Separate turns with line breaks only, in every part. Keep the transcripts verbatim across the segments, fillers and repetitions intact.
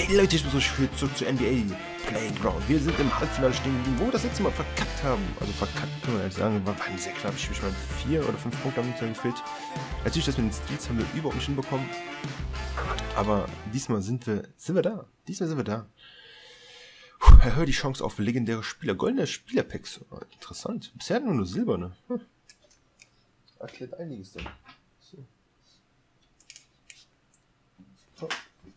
Hey Leute, ich bin so schön zurück zu N B A Playground. Wir sind im Halbfinale stehen geblieben, wo wir das letzte Mal verkackt haben. Also verkackt können wir ehrlich sagen, war waren sehr knapp. Ich meine, vier oder fünf Punkte haben uns da gefehlt. Natürlich, das mit den Steals haben wir überhaupt nicht hinbekommen. Aber diesmal sind wir, sind wir da. Diesmal sind wir da. Puh, erhöht die Chance auf legendäre Spieler. Goldene Spielerpacks. Oh, interessant. Bisher hatten wir nur silberne. Hm. Erklärt einiges dann. So. Oh.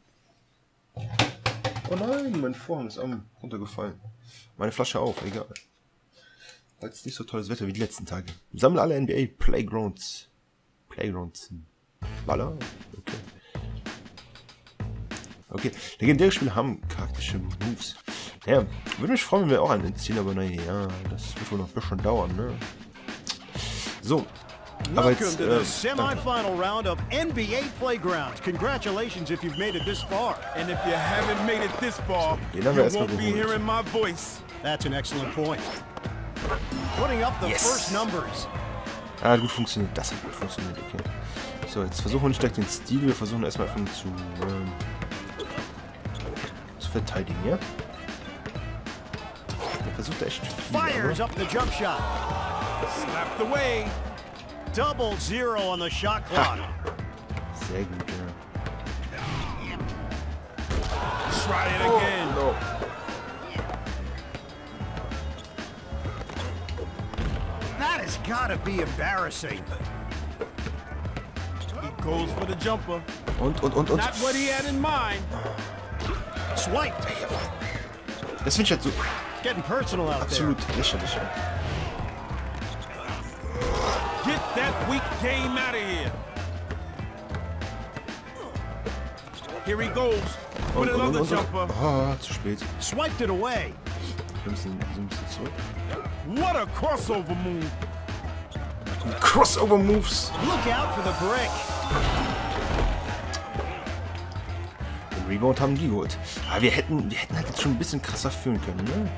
Oh nein, mein Vorhang ist am runtergefallen. Meine Flasche auch, egal. Weil es nicht so tolles Wetter wie die letzten Tage. Sammle alle N B A Playgrounds. Playgrounds. Baller. Okay. Okay. Legendäre Spieler haben charakterische Moves. Ja, würde mich freuen, wenn wir auch einen ziehen, aber naja, das wird wohl noch ein bisschen dauern, ne? So. Aber jetzt,
Welcome to
äh,
the semi-final round of N B A Playgrounds. Congratulations if you've made it this far.
And if you haven't made it this far,
Den
you
haben wir erstmal
won't be
geholt.
hearing my voice.
That's an excellent point. Putting up the
Yes.
first numbers.
Ah, hat gut funktioniert. Das hat gut funktioniert, okay. So, jetzt versuchen wir nicht direkt den Stil, wir versuchen erstmal einfach zu, ähm, zu verteidigen, ja? Der versucht echt viel,
Fires
aber
up the jump shot.
Slapped away.
Double zero on the shot clock.
sehr gut, ja.
Try it
Oh,
again.
no.
That has got to be embarrassing.
He goes for the jumper.
Und, und, und, und.
Not what he had in mind.
Swipe.
Das finde ich halt so
Getting personal out there.
absolut lächerlich, ja.
Get that weak game out of here. Here he goes
Und,
with
und, und,
another
und,
jumper.
und. Ah, zu spät.
Swiped it away.
Wir müssen so ein bisschen zurück.
What a crossover move.
Crossover Moves.
Look out for the brick.
Den Rebound haben die geholt. Aber wir hätten, wir hätten halt jetzt schon ein bisschen krasser führen können, ne?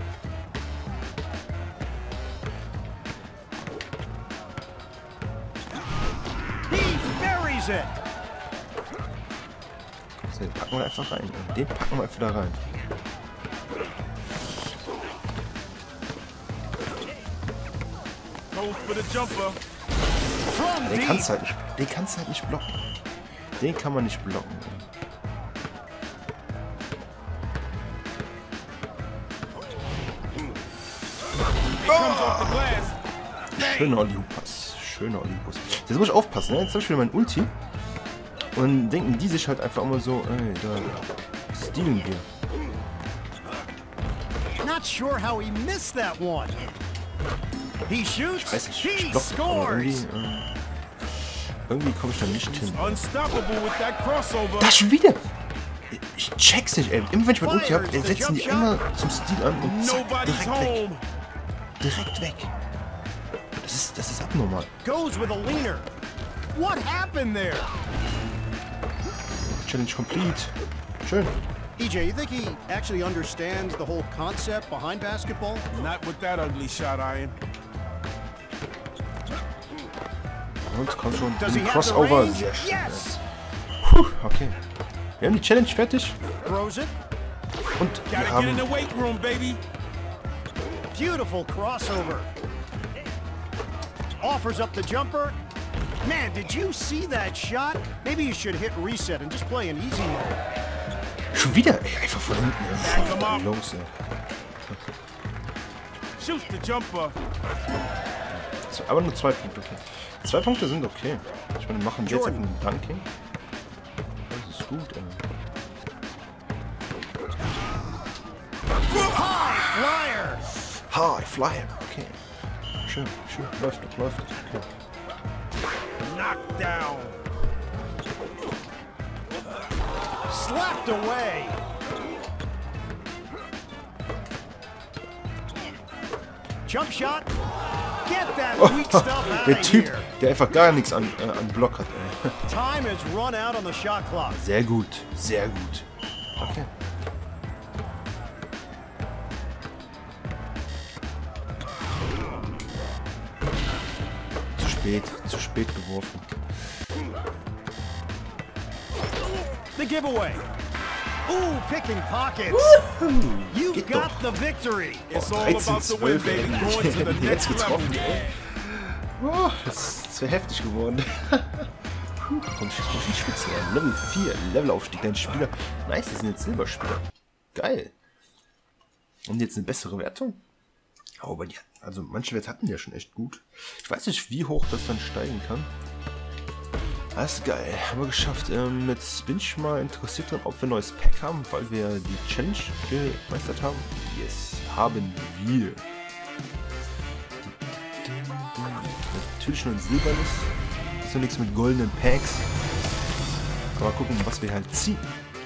He buries it.
So, den packen wir einfach rein. Den packen wir einfach da rein.
Goes for the jumper.
From
Den
deep.
kannst du halt nicht, den kannst du halt nicht blocken. Den kann man nicht blocken.
It comes off the glass.
Schöner Ollie-Pass. Schöner Ollie-Pass. Jetzt muss ich aufpassen, ne? Jetzt habe ich wieder mein Ulti. Und denken die sich halt einfach immer so, ey, da stealen wir.
Not sure how he missed that one. He shoots.
Weiß nicht,
He
ich block, aber irgendwie,
scores.
äh, irgendwie komme ich da nicht hin.
Unstoppable with that crossover.
Das schon wieder! Ich check's nicht, ey. Immer wenn ich mein Ulti hab, ey, setzen die immer zum Stil an und zack,
Nobody's
direkt weg.
home.
Direkt weg. Das ist, das ist abnormal.
Goes with a leaner. What happened there?
Challenge complete. Schön.
E J, you think he actually understands the whole concept behind basketball?
Not with that ugly shot iron.
Und komm schon.
Does he have the
Crossover.
range?
Sehr schön.
Yes.
Puh, okay. Wir haben die Challenge fertig.
Throws it.
Und wir
Gotta get in
haben...
the weight room, baby.
Beautiful crossover. Offers up the jumper. Man, did you see that shot? Maybe you should hit reset and just play in easy mode.
Schon wieder, ey, einfach von hinten. Ja.
Back 'em up.
Los, ey.
Shoots the jumper.
So, aber nur zwei Punkte, okay. Zwei Punkte sind okay. Ich meine, wir machen jetzt einfach ein Dunking. Das ist gut, ey.
High flyer.
High Flyer, okay. Schön, schön. Läuft, läuft. Okay.
Knocked down.
Slapped away. Jump shot. Get that weak stuff out
Der
of
Typ,
here.
der einfach gar nichts an, äh, an Block hat, ey.
Time has run out on the shot clock.
Sehr gut, sehr gut. Okay. Zu spät, zu spät geworfen.
The giveaway. Ooh, picking pockets. You
Geht
got
doch.
the victory.
It's all
dreizehn,
about the win,
zwölf,
baby.
ey.
Going to the
Jetzt
next level.
getroffen, ey. Oh, das ist zu heftig geworden. Puh, komm, ich muss nicht schwitzen, ey. Level vier, Levelaufstieg, dein Spieler. Nice, das sind jetzt Silberspieler. Geil. Und jetzt eine bessere Wertung? Aber die, also manche Werte hatten ja schon echt gut. Ich weiß nicht, wie hoch das dann steigen kann. Das ist geil. Haben wir geschafft. Ähm, jetzt bin ich mal interessiert dran, ob wir ein neues Pack haben, weil wir die Challenge gemeistert haben. Yes, haben wir. Natürlich nur ein silbernes. Ist noch nichts mit goldenen Packs. Aber gucken, was wir halt ziehen.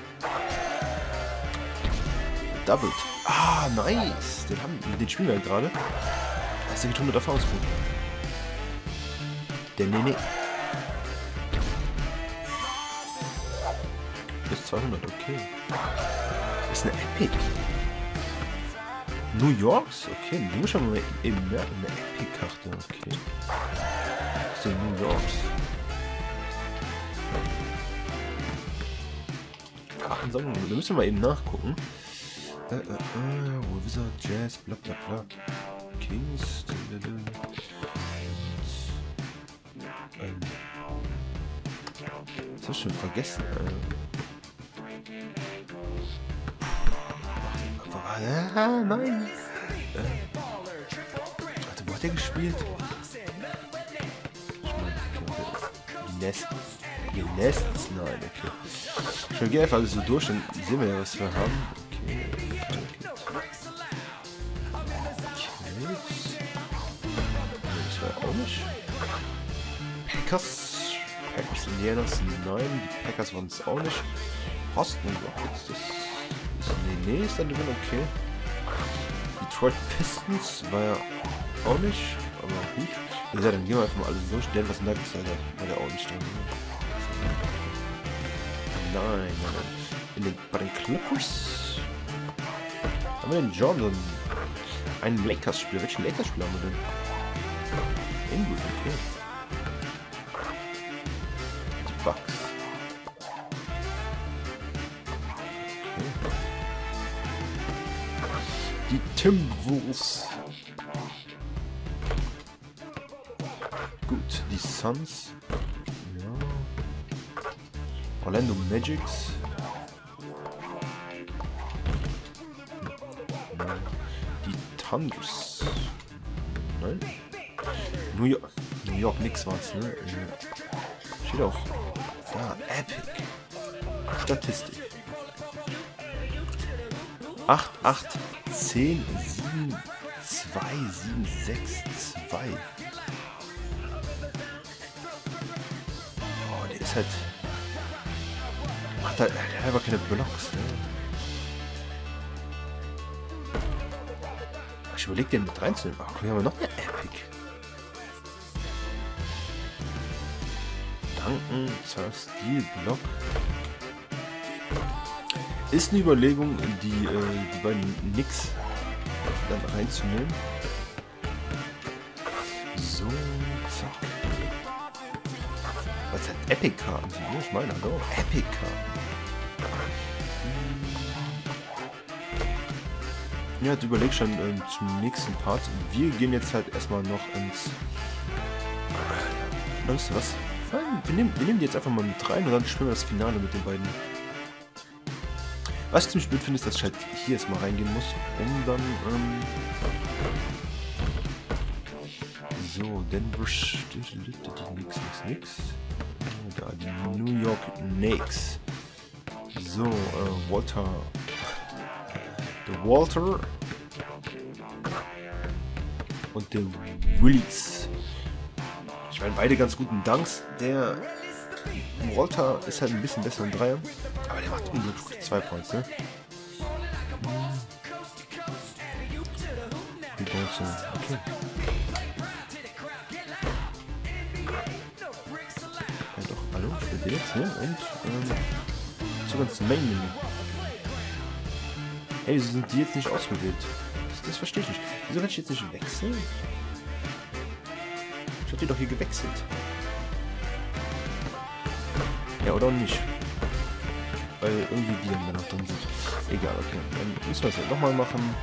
Doubled. Ah, nice. Den, haben, den spielen wir gerade. Da ist der mit hundert Erfahrungspunkte. Der Nene. Plus zweihundert, okay. Das ist eine Epic. New Yorks? Okay, die muss ich mal eben merken. Eine Epic-Karte, okay. Das ist New Yorks. Ach, da müssen wir mal eben nachgucken. Äh, äh, äh, Wizard, Jazz, bla bla bla. Kings. Ähm. Das hab ich schon vergessen. Äh. Ah, nein. Äh. Warte, wo hat der gespielt? Ich meine, die Nest. Die Nests? Nein, okay. Ich gehe einfach alles so durch, dann sehen wir ja, was wir haben. Okay. Das war auch nicht. Packers. Packers Indianers, nein, die Packers waren es auch nicht. Boston Rockets, das ist. Nee, nee, ist dann drin, okay. Detroit Pistons war ja auch nicht, aber gut. Also, dann gehen wir einfach mal alles durch. Denver Nuggets war der auch nicht drin. Nein, nein, nein. In den, bei den Clippers haben wir den Jordan. Einen Lakers-Spieler. Welchen Lakers-Spieler haben wir denn? Ingrid, okay. Die Bucks. Okay. Die Timberwolves. Gut, die Suns. Ja. Orlando Magics. Thunders. Nein? New York. New York Knicks war's, ne? Steht auch. Da, Epic. Statistik. acht, acht, zehn, sieben, zwei, sieben, sechs, zwei. Oh, der ist halt. Macht halt. Der hat aber keine Blocks, ne? Ich überlege den mit reinzunehmen. Ach, hier haben wir noch eine Epic. Danken, Sir Steel, Block. Ist eine Überlegung, die, äh, die beiden Knicks dann reinzunehmen. So, zack. Was hat Epic-Karten? Ich meine, hallo. Epic-Karten. Ja, ich überlege schon ähm, zum nächsten Part. Wir gehen jetzt halt erstmal noch ins... Weißt du was? Nein, wir, nehmen, wir nehmen die jetzt einfach mal mit rein und dann spielen wir das Finale mit den beiden. Was ich ziemlich blöd finde, ist, dass ich halt hier erstmal reingehen muss, um dann... Ähm so, Denver... Die nix, nix, nix. Da, die New York Knicks. So, äh, Walter... Der Walter und der Willis. Ich meine, beide ganz guten Danks. Der Walter ist halt ein bisschen besser im Dreier, aber der macht unglaublich gute zwei Points, ne? Okay. Ja doch, hallo, ich bin jetzt, ne? Und ähm, so ganz Main. Hey, wieso sind die jetzt nicht ausgewählt? Das, das verstehe ich nicht. Wieso kann ich jetzt nicht wechseln? Ich hab die doch hier gewechselt. Ja, oder auch nicht. weil irgendwie die dann noch drin sind. Egal, okay. Dann müssen wir es halt nochmal machen.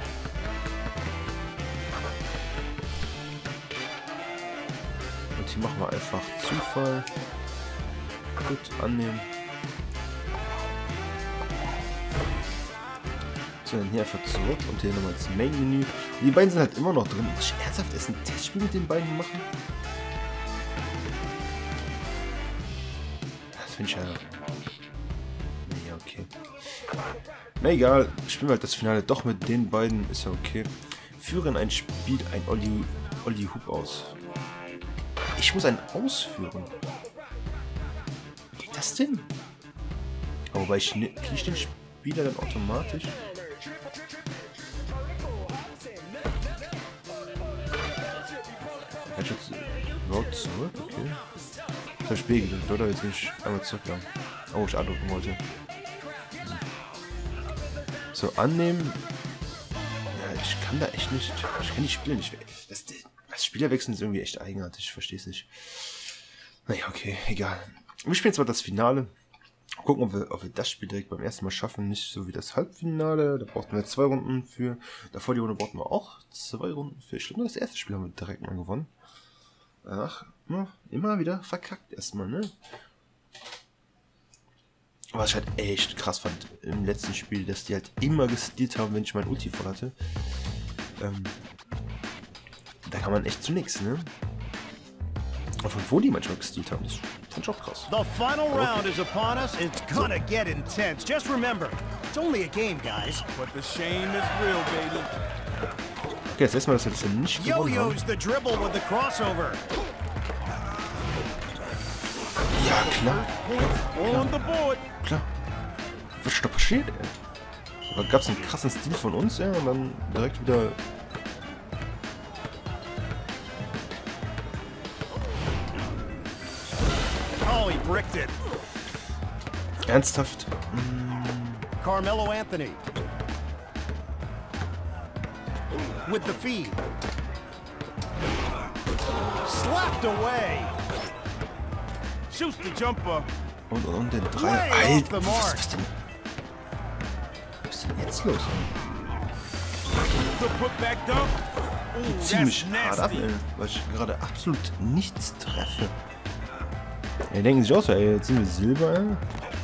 Und hier machen wir einfach Zufall. Gut, annehmen. So, dann hier einfach zurück und hier nochmal ins Main-Menü. Die beiden sind halt immer noch drin. Muss ich ernsthaft erst ein Testspiel mit den beiden machen? Das finde ich ja... Nee, okay. Na egal, spielen wir halt das Finale doch mit den beiden, ist ja okay. Führen ein Spiel, ein Olli, Olli Hub aus. Ich muss einen ausführen. Wie geht das denn? Aber bei Schnitt kriege ich den Spieler dann automatisch. Ich jetzt überhaupt zurück, okay. Das ist Spiel gedrückt, oder? Jetzt nicht einmal zurückgegangen. Oh, ich andrücken wollte. So, annehmen. Ja, ich kann da echt nicht. Ich kann die Spiele nicht. Das, das Spielerwechseln ist irgendwie echt eigenartig. Ich verstehe es nicht. Naja, okay, egal. Wir spielen jetzt mal das Finale. Gucken, ob wir, ob wir das Spiel direkt beim ersten Mal schaffen. Nicht so wie das Halbfinale. Da brauchten wir zwei Runden für. Davor die Runde brauchten wir auch zwei Runden für. Ich glaube, das erste Spiel haben wir direkt mal gewonnen. Ach, immer wieder verkackt erstmal, ne? Was ich halt echt krass fand im letzten Spiel, dass die halt immer gestealt haben, wenn ich mein Ulti voll hatte. Ähm, da kann man echt zu nichts, ne? Und von wo die manchmal gestealt haben, das fand ich auch krass.
The final
Okay.
round is upon us. It's gonna get intense. Just remember, it's only a game, guys.
But the shame is real, baby.
Okay, das erste Mal, dass wir das ja nicht gewonnen haben.
Yo-yo's the dribble with the crossover.
Ja, klar.
On the board.
Klar. Was ist da passiert, ey? Da gab es einen krassen Stil von uns, ja, und dann direkt wieder...
Oh, he bricked it.
Ernsthaft?
Carmelo Anthony. With the feed. Slapped away.
Shoots the jumper.
Und, und, und den drei...
Way off
Alter,
the
was,
mark.
was, denn, was ist denn jetzt los?
The putback dunk. Ooh,
Die
that's
ziehen mich hart ab,
nasty.
ey, weil ich gerade absolut nichts treffe. Ey, denken sich auch so, ey, jetzt sind wir Silber, ey.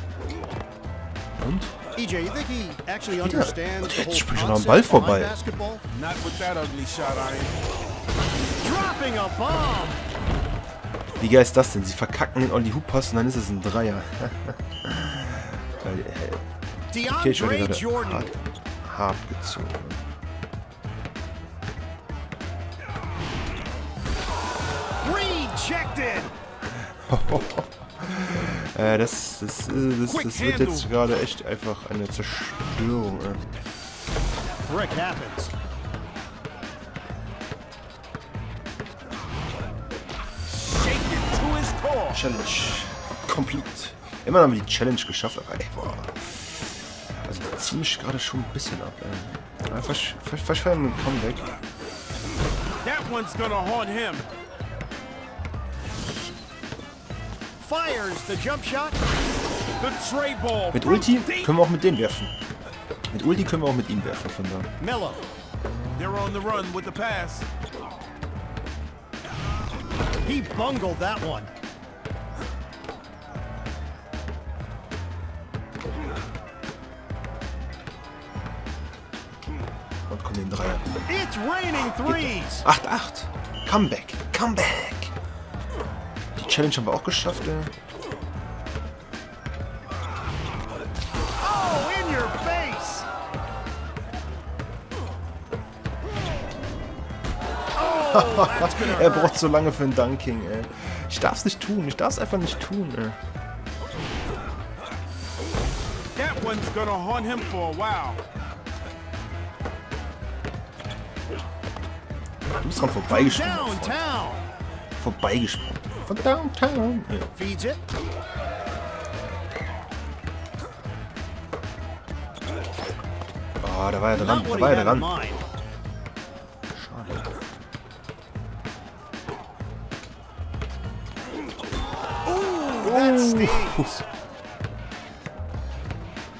Und?
E J, you think he actually
Ja,
understands
und
the
jetzt
whole
spricht er noch am
concept
Ball
behind
vorbei.
basketball?
Not with that ugly shot iron.
Dropping a bomb.
Wie geil ist das denn? Sie verkacken den Olli Hoop Pass und dann ist es ein Dreier. Weil, äh, okay, ich werde
DeAndre
gerade
Jordan.
hart, hart gezogen.
Rejected.
äh, das, das, äh, das, das wird jetzt gerade echt einfach eine Zerstörung. Äh.
Brick happens.
Shake it to his core.
Challenge complete. Immer haben wir die Challenge geschafft, aber ey, boah. Also die ziehen mich gerade schon ein bisschen ab, ey. Ja, fast, fast, fast feiern mit dem Comeback.
That one's gonna haunt him.
Fires the jump shot.
The tray ball.
Mit
from
Ulti
deep.
können wir auch mit denen werfen. Mit Ulti können wir auch mit ihm werfen, von da.
Melo.
They're on the run with the pass.
He bungled that one.
Und kommen den Dreier.
It's raining threes.
acht acht. Comeback. Comeback. Die Challenge haben wir auch geschafft, ey.
Oh, in your face. Oh, that's gonna
Er
hurt.
braucht so lange für ein Dunking, ey. Ich darf's nicht tun. Ich darf's einfach nicht tun, ey.
That one's gonna haunt him for a while.
Du bist dran vorbeigesprungen.
Downtown.
Vorbeigesprungen. Von Downtown. Ja.
Feeds it.
Oh, da war er dran.
Not
Da
what he
war er
had in
dran.
mind.
Schade.
Ooh, that stings.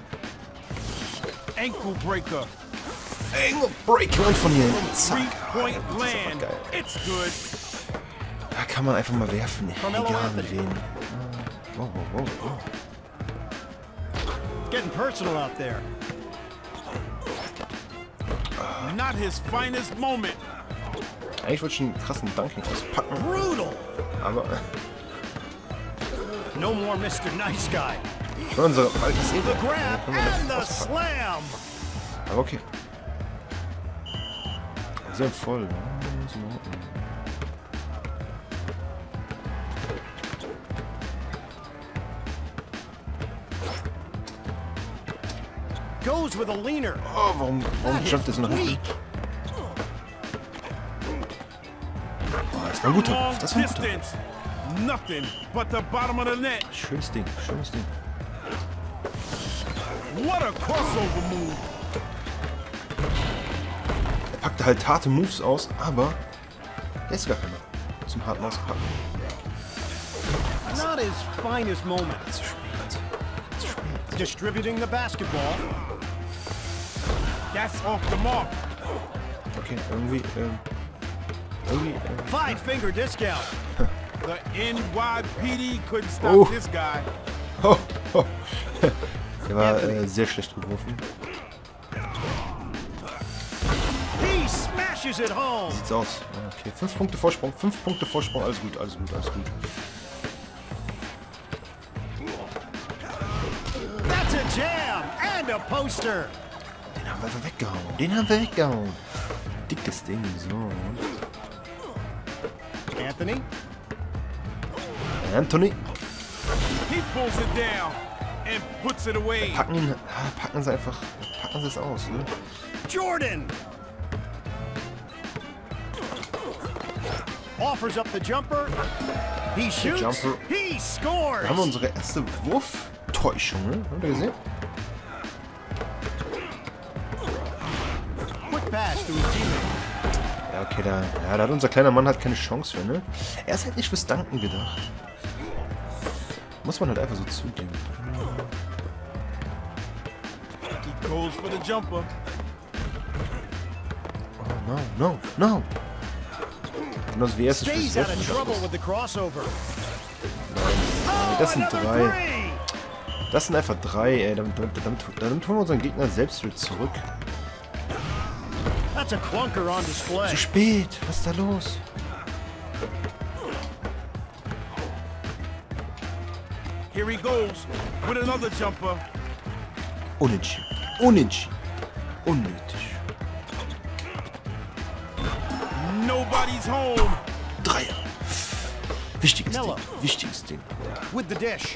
Ankle breaker.
Ankle breaker und von hier hinten.
Three
Zack.
point
Das ist
land.
einfach geil.
It's good.
Da kann man einfach mal werfen. Egal mit wem. Oh, oh, oh, oh.
Getting personal out there.
Not his finest moment.
Eigentlich wollte ich einen krassen Dunking auspacken.
Brutal.
Aber
No more Mister Nice Guy.
schon unsere alte Szene.
The grab
Ja, können wir
and
das
the
auspacken.
slam.
Aber okay. Sehr voll. Ja, ist in Ordnung.
Goes with a leaner.
Oh, warum, warum jumpt das nach hinten? Oh, das war ein guter
Long
Griff. Das war ein guter Griff.
distance. Nothing but the bottom of the net.
Schönes Ding, schönes Ding.
What a crossover move.
Er packte halt harte Moves aus, aber der ist gar keiner zum harten Auspacken.
Not his finest moment.
Zu spät. Zu spät.
Distributing the basketball.
That's off the mark.
Okay, irgendwie, ähm, irgendwie, ähm,
Five finger discount.
The N Y P D couldn't stop
Oh.
this guy.
oh, oh. Der war äh, sehr schlecht geworfen.
He smashes it home.
Sieht's aus. Ja, okay, fünf Punkte Vorsprung, fünf Punkte Vorsprung, alles gut, alles gut, alles gut.
That's a jam and a poster.
Den haben wir einfach weggehauen. Den haben wir weggehauen. Dickes Ding, so. Und
Anthony.
Anthony.
He pulls it down and puts it away.
Packen ihn, ah, packen sie einfach, packen sie es aus, ne?
Jordan. Offers up the jumper. He shoots.
jumper.
He scores.
Da haben wir unsere erste Wurftäuschung, ne? Habt ihr gesehen?
Quick pass to his teammate.
Ja, okay, da, ja, da hat unser kleiner Mann halt keine Chance für, ne? Er ist halt nicht fürs Danken gedacht. Muss man halt einfach so zugeben.
He goes for the jumper.
Oh, no, no, no! Und das wäre es nicht
Stays
fürs
out of
Werfen
trouble
gedacht.
with the crossover.
Nein, das sind
Another
drei.
three.
Das sind einfach drei, ey. Damit, damit, damit, damit holen wir unseren Gegner selbst wieder zurück.
That's a clunker on display.
Zu spät! Was ist da los?
Here he goes with another jumper.
Unentschieden. Unentschieden. Unnötig.
Nobody's home.
Dreier. Wichtiges
Miller.
Ding. Wichtiges Ding.
With the dish.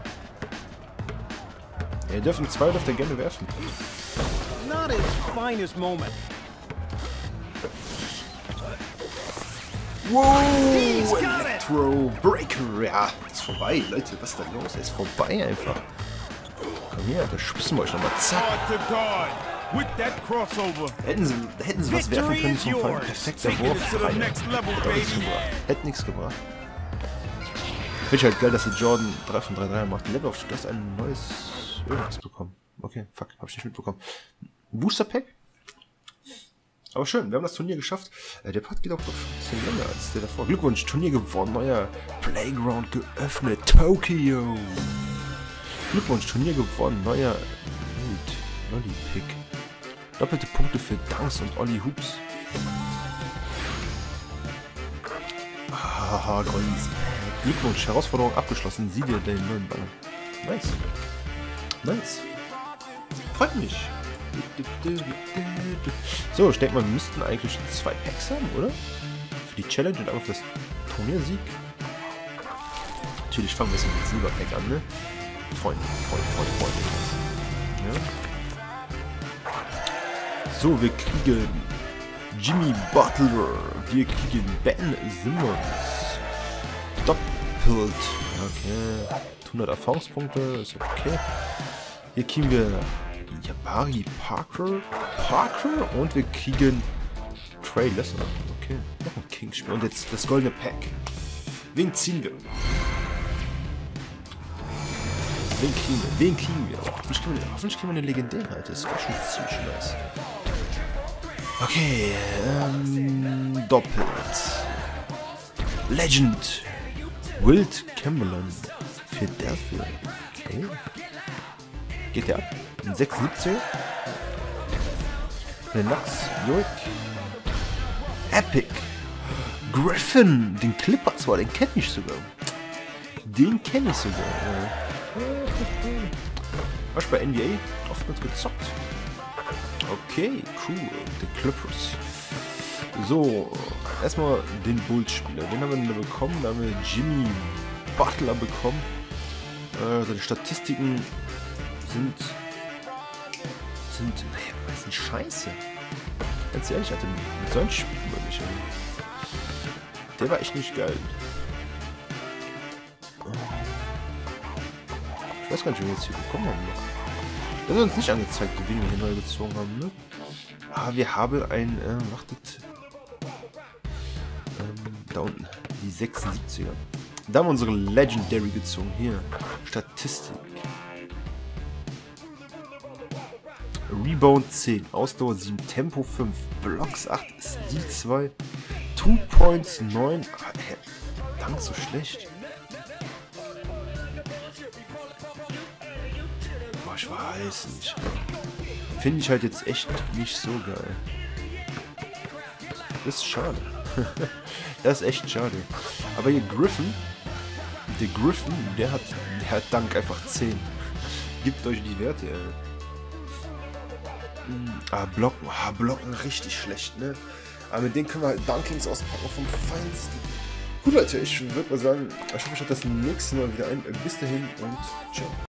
Ja, ihr dürft zwei dürft ihr gerne werfen.
Not his finest moment.
Wow!
He's got it.
Electro Breaker. Ja, ist vorbei, Leute. Was ist da los? Er ist vorbei einfach. Komm her, da schubsen wir euch nochmal. Zack.
Hard to guard with that crossover.
Hätten sie, hätten sie was werfen
Victory
können
is
zum Fall.
yours.
Perfekter
Taking
Wurf.
it to the
Dreier.
next level,
Hätte nichts
baby.
gebracht. Hätte nichts gebracht. Finde ich halt geil, dass der Jordan drei von drei Dreier macht. Level auf, du hast ein neues irgendwas bekommen. Okay, fuck, hab ich nicht mitbekommen. Booster Pack? Aber schön, wir haben das Turnier geschafft. Äh, der Part geht auch doch schon ein bisschen länger als der davor. Glückwunsch, Turnier gewonnen, neuer Playground geöffnet, Tokio. Glückwunsch, Turnier gewonnen, neuer Lolli-Pick. Doppelte Punkte für Dunks und Olli Hoops. Haha, Ollis. Glückwunsch, Herausforderung abgeschlossen. Sieh dir den neuen Ball. Nice. Nice. Freut mich. So, ich denke mal, wir müssten eigentlich zwei Packs haben, oder? Für die Challenge und auch für das Turniersieg. Natürlich fangen wir jetzt mit dem Silberpack an, ne? Freunde, Freunde, Freunde, Freunde. Ja. So, wir kriegen Jimmy Butler. Wir kriegen Ben Simmons. Doppelt. Okay. hundert Erfahrungspunkte, ist okay. Hier kriegen wir Jabari Parker. Parker und wir kriegen Trey Lesnar. Okay, noch ein Kingspiel. Und jetzt das goldene Pack. Wen ziehen wir? wen kriegen wir? Wen kriegen wir? Hoffentlich kriegen wir, hoffentlich kriegen wir eine legendäre, Alter. Das war schon ziemlich nice. Okay, ähm, doppelt. Legend. Wilt Chamberlain. Philadelphia. Okay. Geht der ab? Ein sechsundsiebziger. Lennox. York. Epic. Griffin. Den Clippers war, den kenne ich sogar. Den kenne ich sogar. Hast du bei N B A oftmals gezockt? Okay, cool. Die Clippers. So, erstmal den Bulls-Spieler. Den haben wir dann bekommen. Da haben wir Jimmy Butler bekommen. Äh, seine Statistiken sind. sind. naja, sind scheiße. Ganz ehrlich, hatte mit solchen Spielen nicht. Der war echt nicht geil. Ich weiß gar nicht, wie wir jetzt hier bekommen haben. Das ist uns nicht angezeigt, wie wir hier neu gezogen haben, ne? Ah, wir haben ein, äh, wartet. Ähm, da unten, die sechsundsiebziger. Da haben wir unsere Legendary gezogen. Hier, Statistik. Rebound zehn, Ausdauer sieben, Tempo fünf, Blocks acht, Stil zwei, Two Points neun. Ah, hä? Dank so schlecht. Boah, ich weiß nicht. Finde ich halt jetzt echt nicht so geil. Das ist schade. Das ist echt schade. Aber hier Griffin, der Griffin, der hat, der hat Dank einfach zehn. Gibt euch die Werte, ey. Ah, Blocken, ah, Blocken richtig schlecht, ne? Aber mit denen können wir halt Dunkings auspacken vom Feinsten. Gut, Leute, ich würde mal sagen, ich hoffe, euch hat das nächste Mal wieder ein. Bis dahin und ciao.